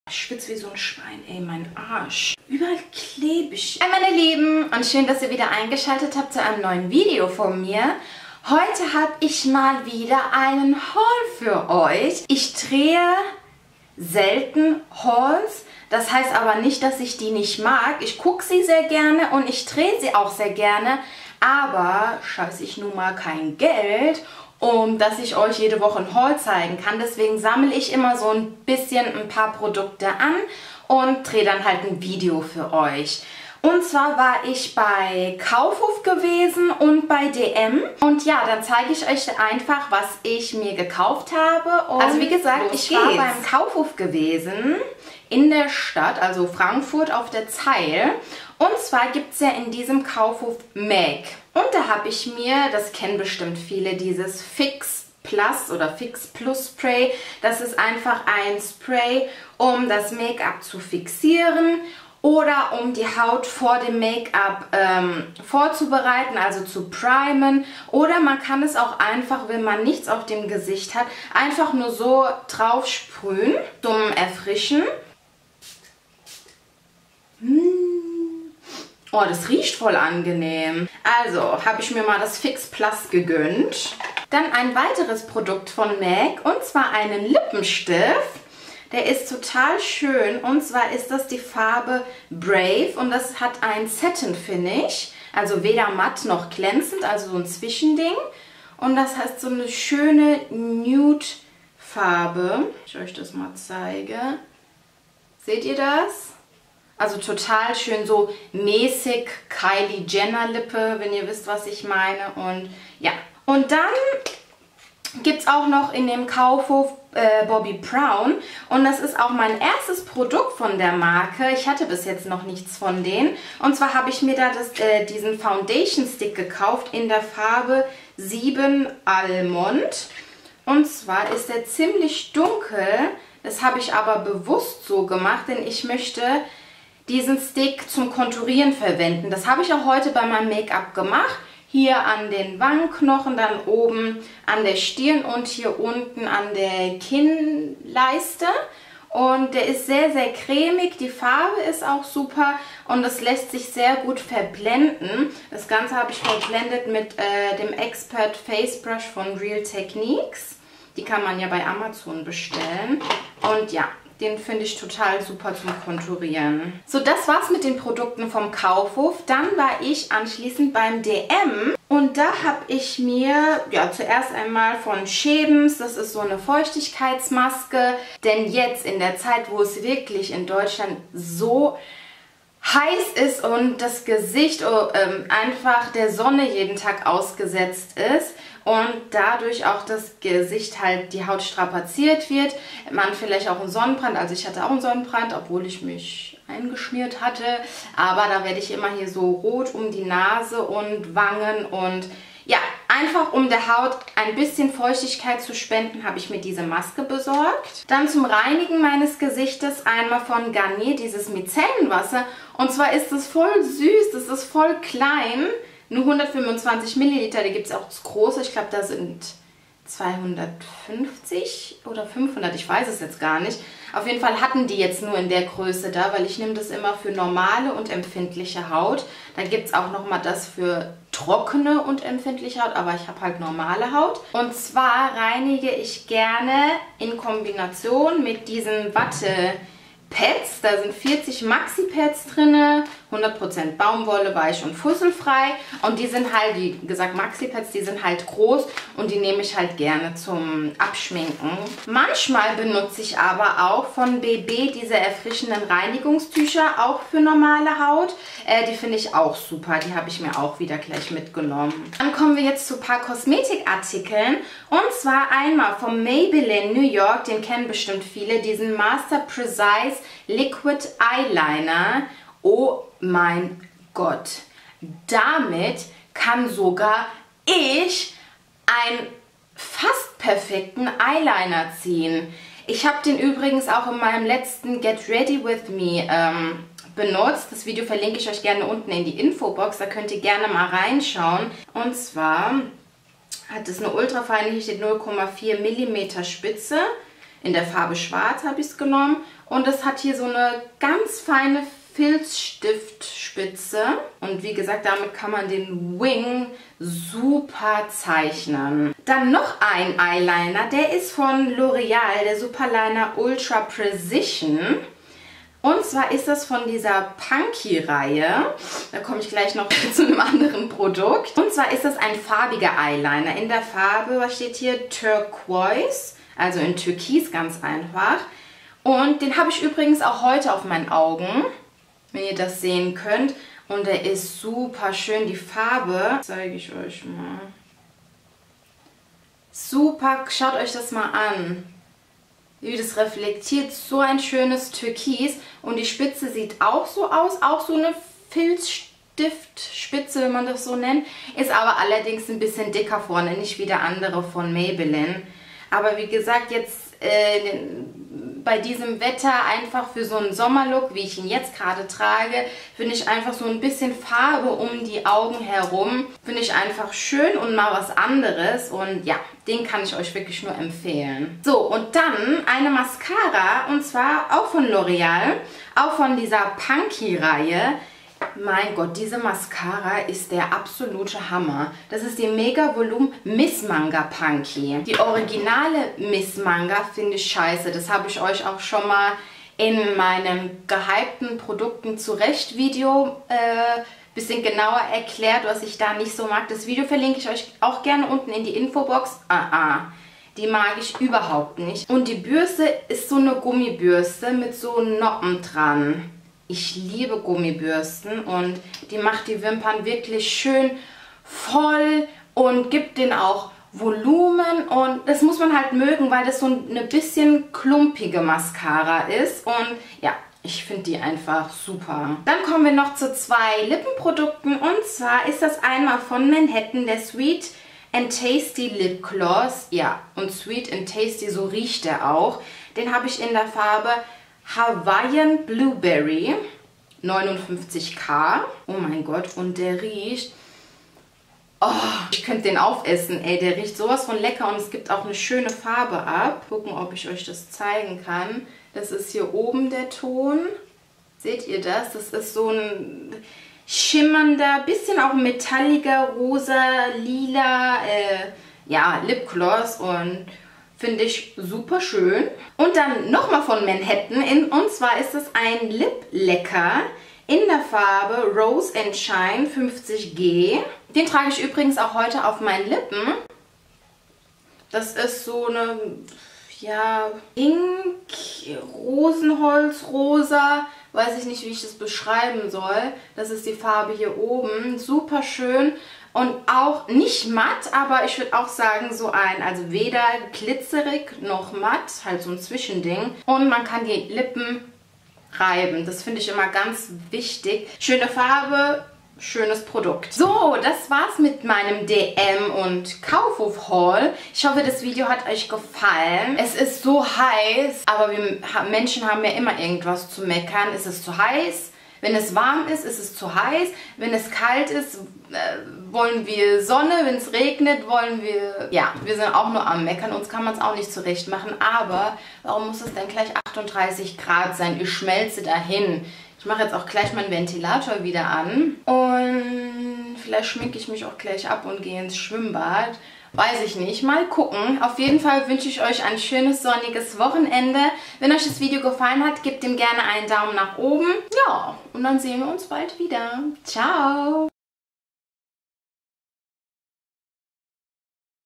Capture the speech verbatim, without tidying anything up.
Ich schwitze wie so ein Schwein, ey, mein Arsch. Überall klebig. Hi meine Lieben und schön, dass ihr wieder eingeschaltet habt zu einem neuen Video von mir. Heute habe ich mal wieder einen Haul für euch. Ich drehe selten Hauls. Das heißt aber nicht, dass ich die nicht mag. Ich gucke sie sehr gerne und ich drehe sie auch sehr gerne. Aber scheiße ich nun mal kein Geld, um dass ich euch jede Woche ein Haul zeigen kann. Deswegen sammle ich immer so ein bisschen ein paar Produkte an und drehe dann halt ein Video für euch. Und zwar war ich bei Kaufhof gewesen und bei D M. Und ja, dann zeige ich euch einfach, was ich mir gekauft habe. Und also wie gesagt, ich war beim Kaufhof gewesen in der Stadt, also Frankfurt auf der Zeil. Und zwar gibt es ja in diesem Kaufhof Mac. Und da habe ich mir, das kennen bestimmt viele, dieses Fix Plus oder Fix Plus Spray. Das ist einfach ein Spray, um das Make-up zu fixieren oder um die Haut vor dem Make-up ähm, vorzubereiten, also zu primen. Oder man kann es auch einfach, wenn man nichts auf dem Gesicht hat, einfach nur so drauf sprühen zum Erfrischen. Hm. Oh, das riecht voll angenehm. Also habe ich mir mal das Fix Plus gegönnt. Dann ein weiteres Produkt von MAC und zwar einen Lippenstift. Der ist total schön und zwar ist das die Farbe Brave und das hat ein Satin Finish. Also weder matt noch glänzend, also so ein Zwischending. Und das heißt so eine schöne Nude Farbe. Ich euch das mal zeige. Seht ihr das? Also total schön, so mäßig Kylie Jenner Lippe, wenn ihr wisst, was ich meine. Und ja, und dann gibt es auch noch in dem Kaufhof äh, Bobbi Brown. Und das ist auch mein erstes Produkt von der Marke. Ich hatte bis jetzt noch nichts von denen. Und zwar habe ich mir da das, äh, diesen Foundation Stick gekauft in der Farbe sieben Almond. Und zwar ist der ziemlich dunkel. Das habe ich aber bewusst so gemacht, denn ich möchte diesen Stick zum Konturieren verwenden. Das habe ich auch heute bei meinem Make-up gemacht. Hier an den Wangenknochen, dann oben an der Stirn und hier unten an der Kinnleiste. Und der ist sehr, sehr cremig. Die Farbe ist auch super und es lässt sich sehr gut verblenden. Das Ganze habe ich verblendet mit äh, dem Expert Face Brush von Real Techniques. Die kann man ja bei Amazon bestellen. Und ja, den finde ich total super zum Konturieren. So, das war's mit den Produkten vom Kaufhof. Dann war ich anschließend beim D M und da habe ich mir ja zuerst einmal von Schebens, das ist so eine Feuchtigkeitsmaske, denn jetzt in der Zeit, wo es wirklich in Deutschland so heiß ist und das Gesicht oh, ähm, einfach der Sonne jeden Tag ausgesetzt ist und dadurch auch das Gesicht halt die Haut strapaziert wird, man vielleicht auch einen Sonnenbrand, also ich hatte auch einen Sonnenbrand, obwohl ich mich eingeschmiert hatte, aber da werde ich immer hier so rot um die Nase und Wangen und ja, einfach um der Haut ein bisschen Feuchtigkeit zu spenden, habe ich mir diese Maske besorgt. Dann zum Reinigen meines Gesichtes einmal von Garnier dieses Micellenwasser. Und zwar ist es voll süß, das ist voll klein, nur hundertfünfundzwanzig Milliliter, da gibt es auch das große, ich glaube da sind zweihundertfünfzig oder fünfhundert, ich weiß es jetzt gar nicht. Auf jeden Fall hatten die jetzt nur in der Größe da, weil ich nehme das immer für normale und empfindliche Haut. Dann gibt es auch nochmal das für trockene und empfindliche Haut, aber ich habe halt normale Haut. Und zwar reinige ich gerne in Kombination mit diesen Watte-Pads. Da sind vierzig Maxi-Pads drin, hundert Prozent Baumwolle, weich und fusselfrei. Und die sind halt, wie gesagt, Maxi-Pads, die sind halt groß und die nehme ich halt gerne zum Abschminken. Manchmal benutze ich aber auch von B B diese erfrischenden Reinigungstücher, auch für normale Haut. Äh, die finde ich auch super, die habe ich mir auch wieder gleich mitgenommen. Dann kommen wir jetzt zu ein paar Kosmetikartikeln. Und zwar einmal vom Maybelline New York, den kennen bestimmt viele, diesen Master Precise Liquid Eyeliner. Oh mein Gott, damit kann sogar ich einen fast perfekten Eyeliner ziehen. Ich habe den übrigens auch in meinem letzten Get Ready With Me ähm, benutzt. Das Video verlinke ich euch gerne unten in die Infobox, da könnt ihr gerne mal reinschauen. Und zwar hat es eine ultrafeine, hier steht null Komma vier Millimeter Spitze. In der Farbe Schwarz habe ich es genommen. Und es hat hier so eine ganz feine Filzstiftspitze. Und wie gesagt, damit kann man den Wing super zeichnen. Dann noch ein Eyeliner. Der ist von L'Oreal, der Superliner Ultra Precision. Und zwar ist das von dieser Punky-Reihe. Da komme ich gleich noch zu einem anderen Produkt. Und zwar ist das ein farbiger Eyeliner in der Farbe, was steht hier? Turquoise, also in Türkis ganz einfach. Und den habe ich übrigens auch heute auf meinen Augen, wenn ihr das sehen könnt. Und der ist super schön. Die Farbe zeige ich euch mal. Super, schaut euch das mal an. Wie das reflektiert, so ein schönes Türkis und die Spitze sieht auch so aus, auch so eine Filzstiftspitze, wenn man das so nennt, ist aber allerdings ein bisschen dicker vorne, nicht wie der andere von Maybelline. Aber wie gesagt, jetzt äh, bei diesem Wetter einfach für so einen Sommerlook, wie ich ihn jetzt gerade trage, finde ich einfach so ein bisschen Farbe um die Augen herum, finde ich einfach schön und mal was anderes und ja, den kann ich euch wirklich nur empfehlen. So, und dann eine Mascara und zwar auch von L'Oreal, auch von dieser Punky-Reihe. Mein Gott, diese Mascara ist der absolute Hammer. Das ist die Mega Volume Miss Manga Punky. Die originale Miss Manga finde ich scheiße. Das habe ich euch auch schon mal in meinem gehypten Produkten zurecht Video äh, bisschen genauer erklärt, was ich da nicht so mag. Das Video verlinke ich euch auch gerne unten in die Infobox. Ah, ah. Die mag ich überhaupt nicht. Und die Bürste ist so eine Gummibürste mit so Noppen dran. Ich liebe Gummibürsten und die macht die Wimpern wirklich schön voll und gibt denen auch Volumen und das muss man halt mögen, weil das so eine bisschen klumpige Mascara ist und ja, ich finde die einfach super. Dann kommen wir noch zu zwei Lippenprodukten und zwar ist das einmal von Manhattan der Sweet and Tasty Lip Gloss. Ja, und Sweet and Tasty, so riecht der auch. Den habe ich in der Farbe Hawaiian Blueberry neunundfünfzig K. Oh mein Gott, und der riecht... Oh, ich könnte den aufessen, ey. Der riecht sowas von lecker und es gibt auch eine schöne Farbe ab. Gucken, ob ich euch das zeigen kann. Das ist hier oben der Ton. Seht ihr das? Das ist so ein schimmernder, bisschen auch metalliger, rosa, lila, äh, ja, Lipgloss und... finde ich super schön. Und dann nochmal von Manhattan. In, und zwar ist es ein Lip Lecker in der Farbe Rose and Shine fünfzig G. Den trage ich übrigens auch heute auf meinen Lippen. Das ist so eine, ja, Pink, Rosenholz, rosa. Weiß ich nicht, wie ich das beschreiben soll. Das ist die Farbe hier oben. Super schön. Und auch nicht matt, aber ich würde auch sagen so ein, also weder glitzerig noch matt, halt so ein Zwischending. Und man kann die Lippen reiben, das finde ich immer ganz wichtig. Schöne Farbe, schönes Produkt. So, das war's mit meinem D M und Kaufhof-Haul. Ich hoffe, das Video hat euch gefallen. Es ist so heiß, aber wir Menschen haben ja immer irgendwas zu meckern. Es ist zu heiß. Wenn es warm ist, ist es zu heiß. Wenn es kalt ist, äh, wollen wir Sonne. Wenn es regnet, wollen wir... Ja, wir sind auch nur am Meckern. Uns kann man es auch nicht zurecht machen. Aber warum muss es denn gleich achtunddreißig Grad sein? Ich schmelze dahin. Ich mache jetzt auch gleich meinen Ventilator wieder an. Und vielleicht schminke ich mich auch gleich ab und gehe ins Schwimmbad. Weiß ich nicht. Mal gucken. Auf jeden Fall wünsche ich euch ein schönes sonniges Wochenende. Wenn euch das Video gefallen hat, gebt ihm gerne einen Daumen nach oben. Ja, und dann sehen wir uns bald wieder. Ciao!